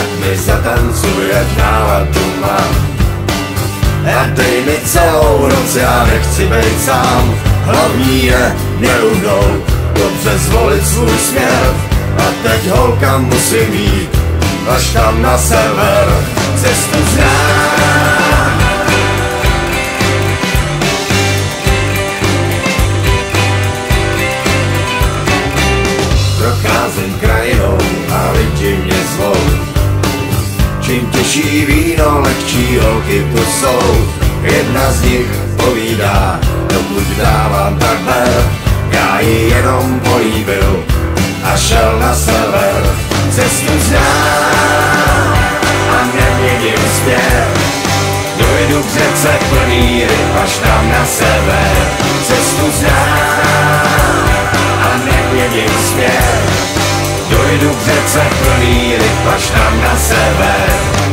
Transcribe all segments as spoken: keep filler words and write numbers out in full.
tak mi zatancuj, ať náladu mám. A dej mi celou noc, já nechci být sám. Hlavní je neuhnout, dobře zvolit svůj směr. A teď holka musím jít až tam na sever, cestu znám. Procházím krajinou a lidi mě zvou. Čím těžší víno, lehčí holky tu jsou. Jedna z nich povídá, dokud dávám tak ber. Já ji jenom políbil a šel na sever. Cestu znám a neměním směr. Dojdu k řece plný ryb až tam na sever. Cestu znám a neměním směr. Dojdu k řece plný ryb až tam na sever.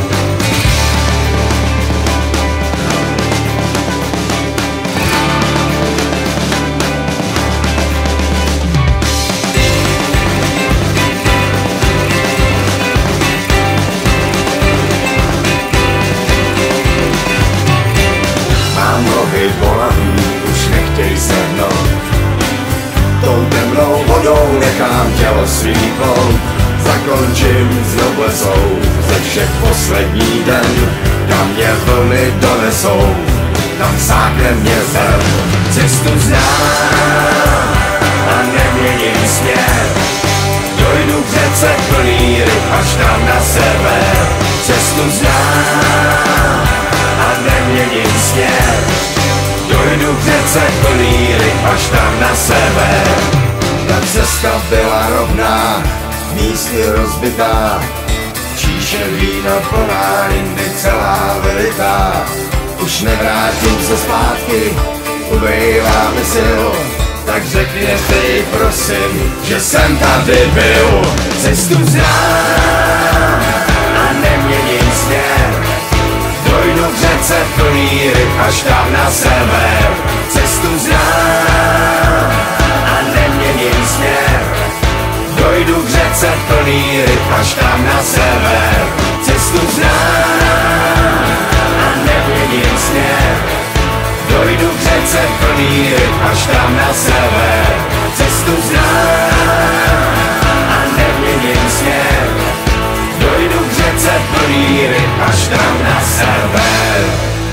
Nohy bolaví, už nechtěj sednout. Tou temnou vodou nechám tělo svítnout. Zakončím s noblesou ze všech poslední den. Kam mě vlny donesou, tam sáhne mě zem. Cestu znám a neměním směr. Dojdu k řece plný ryb až tam na sever. Cestu znám a neměním směr. Dojdu k řece plný ryb až tam na sever. Ta cesta byla rovná, místy rozbitá. Číše vína plná, jindy celá vylitá. Už nevrátím se zpátky, ubejvá mi sil. Tak řekněte prosím, že jsem tady byl. Cestu znám a neměním směr. Dojdu k řece plný ryb až tam na sever. Cestu znám a neměním směr. Dojdu k řece plný ryb až tam na sever. Cestu znám a neměním směr. Dojdu k řece plný ryb až tam na sever. Cestu znám a neměním směr. Dojdu k řece plný ryb až tam na sever.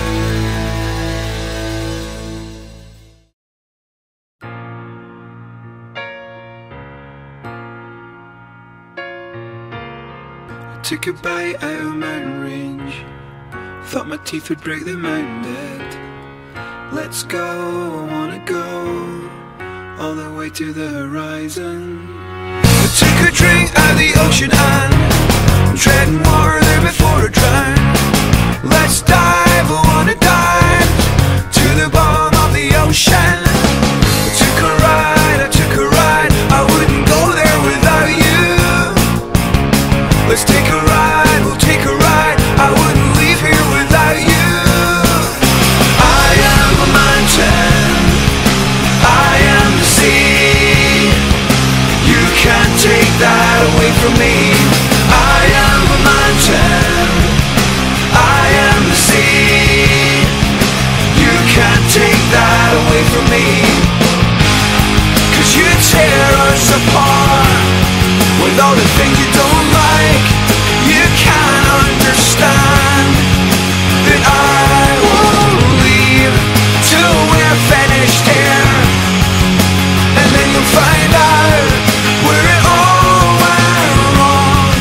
I took a bite out of mountain range. Thought my teeth would break the mountain dead. Let's go, I wanna go all the way to the horizon. I took a drink out of the ocean and I'm treading water there before I drown. Let's dive, I wanna dive to the bottom of the ocean. I took a ride, I took a ride, I wouldn't go there without you. Let's take a ride, we'll take a ride, I wouldn't leave here without you. I am a mountain, I am the sea. You can't take that away from me. I am a mountain, I am the sea. You can't take that away from me. Cause you tear us apart with all the things you don't like. You can't understand that I won't leave till we're finished here. And then you'll find out where it all went wrong.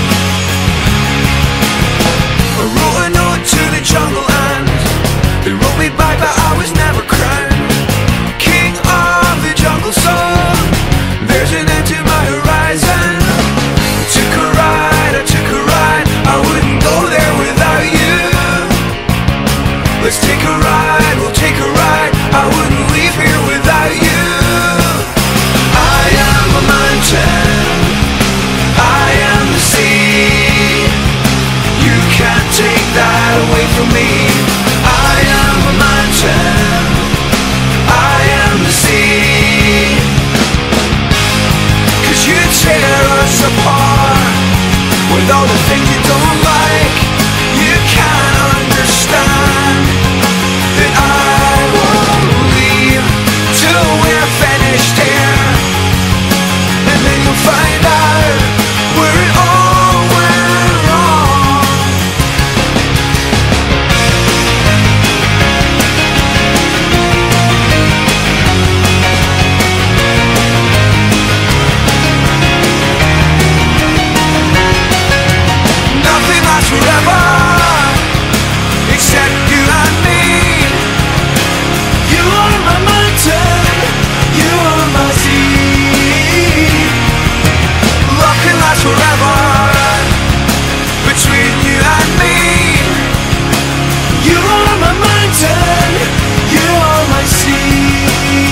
I wrote a note to the jungle and they wrote me back that I was never crowned king of the jungle song. There's an end to my horizon. I took a ride, I took a ride, I wouldn't go there without you. Let's take a ride, we'll take a ride, I wouldn't leave here without you. I am a mountain, I am the sea. You can't take that away from me. I am a mountain, I am the sea. Cause you tear us apart with all the things you don't like. forever, except you and me. You are my mountain, you are my sea. Love can last forever between you and me. You are my mountain, you are my sea.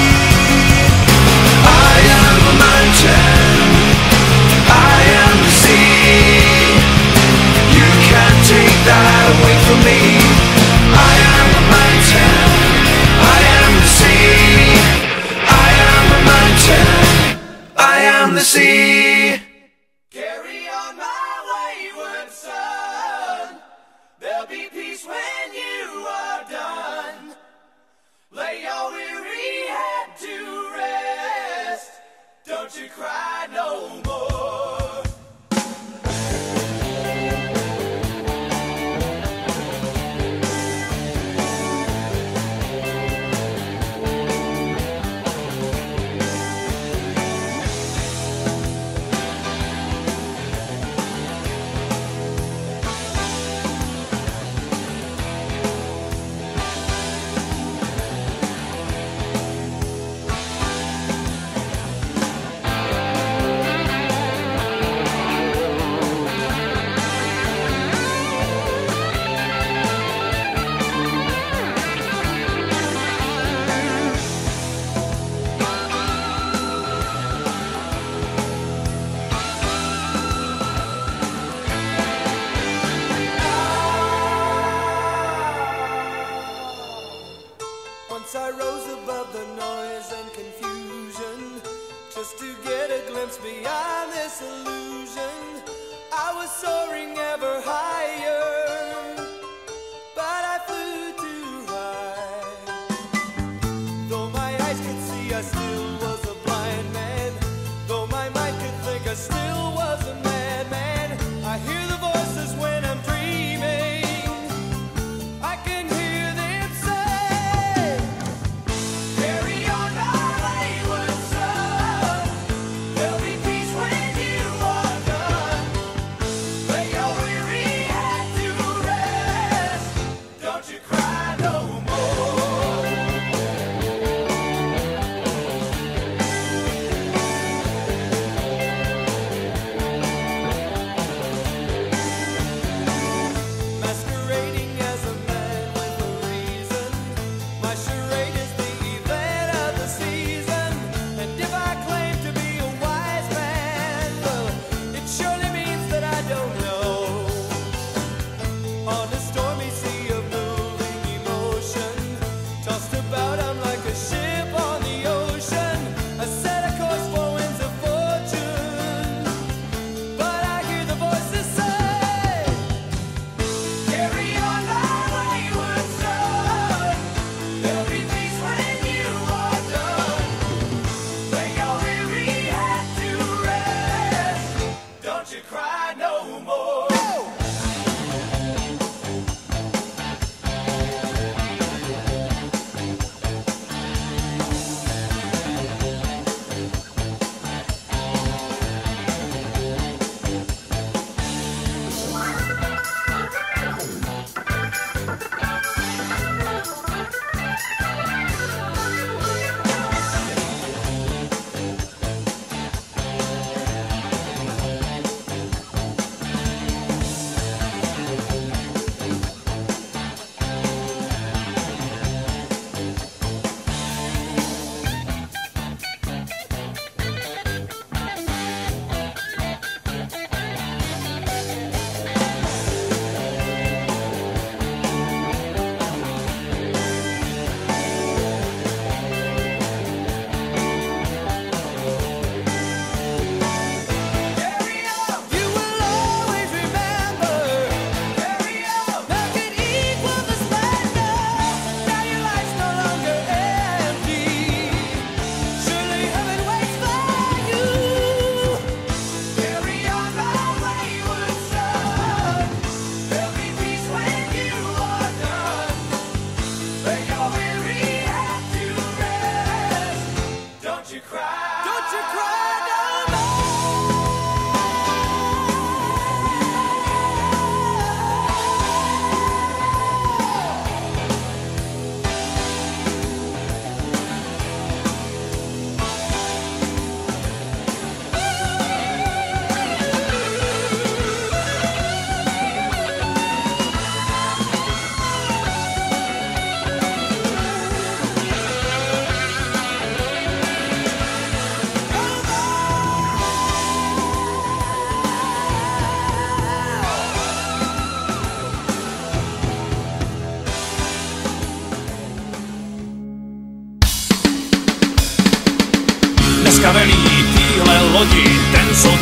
I am a mountain, I am the sea. You can't take that away from me. I am a mountain, I am the sea. I am a mountain, I am the sea. Carry on my wayward son, there'll be peace when you are done. Lay your weary head to rest, don't you cry no more. Once I rose above the noise and confusion, just to get a glimpse beyond this illusion. I was soaring ever higher, but I flew too high. Though my eyes could see, I still was a blind man. Though my mind could think, I still was a madman. I hear the voices when I'm dreaming, I can hear them say, carry on my wayward son, there'll be peace when you are done. Lay your weary head to rest, don't you cry no more. Masquerading as a man with a reason, my charade is the event of the season. And if I claim to be a wise man, well, it surely means that I don't know. On a stormy sea of moving emotion, tossed about I'm like a ship on the ocean. I set a course for winds of fortune, but I hear the voices say, carry on my wayward son, there'll be peace when you are done. Lay your weary head to rest, don't you cry no more.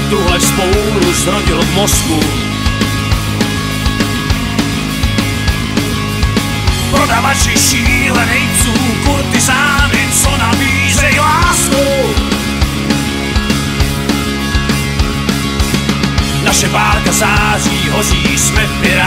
tuhle spouru zrodil v mozku. Prodavači šílenejců, kurtizány, co nabízej lásku. Naše párka září, hoří, jsme piráti.